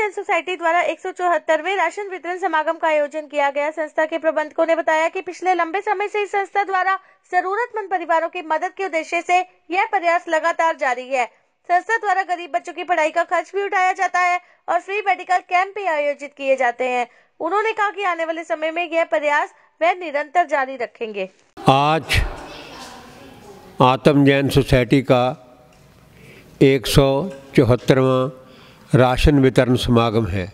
Jain society द्वारा 174वें ration वितरण समागम का आयोजन किया गया। संस्था के प्रबंधकों ने बताया कि पिछले लंबे समय से इस संस्था द्वारा जरूरतमंद परिवारों की मदद के उद्देश्य से यह प्रयास लगातार जारी है। संस्था द्वारा गरीब बच्चों की पढ़ाई का खर्च भी उठाया जाता है और फ्री मेडिकल कैंप भी आयोजित किए जाते हैं। उन्होंने कहा कि आने वाले समय में यह प्रयास वह निरंतर जारी रखेंगे। आज आत्म जैन सोसाइटी का 174वां राशन वितरण समागम है।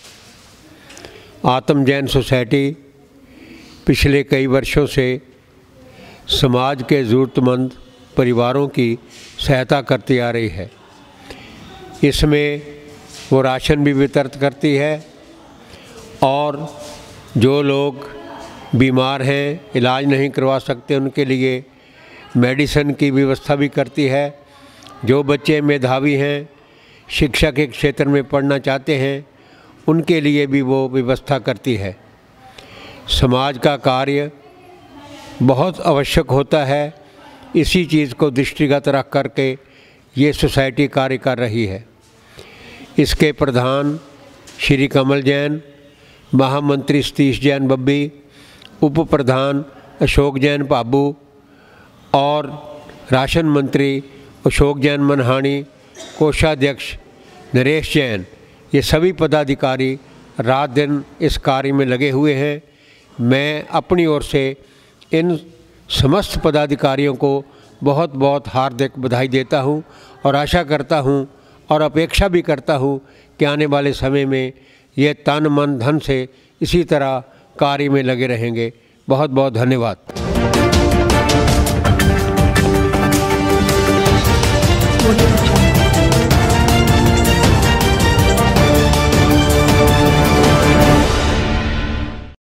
आत्म जैन सोसाइटी पिछले कई वर्षों से समाज के ज़रूरतमंद परिवारों की सहायता करती आ रही है। इसमें वो राशन भी वितरित करती है और जो लोग बीमार हैं, इलाज नहीं करवा सकते, उनके लिए मेडिसिन की व्यवस्था भी करती है। जो बच्चे मेधावी हैं, शिक्षा के क्षेत्र में पढ़ना चाहते हैं, उनके लिए भी वो व्यवस्था करती है। समाज का कार्य बहुत आवश्यक होता है। इसी चीज़ को दृष्टिगत रख करके ये सोसाइटी कार्य कर रही है। इसके प्रधान श्री कमल जैन, महामंत्री सतीश जैन बब्बी, उप प्रधान अशोक जैन बाबू और राशन मंत्री अशोक जैन मनहानी, कोषाध्यक्ष नरेश जैन, ये सभी पदाधिकारी रात दिन इस कार्य में लगे हुए हैं। मैं अपनी ओर से इन समस्त पदाधिकारियों को बहुत बहुत हार्दिक बधाई देता हूं और आशा करता हूं और अपेक्षा भी करता हूं कि आने वाले समय में ये तन मन धन से इसी तरह कार्य में लगे रहेंगे। बहुत बहुत धन्यवाद।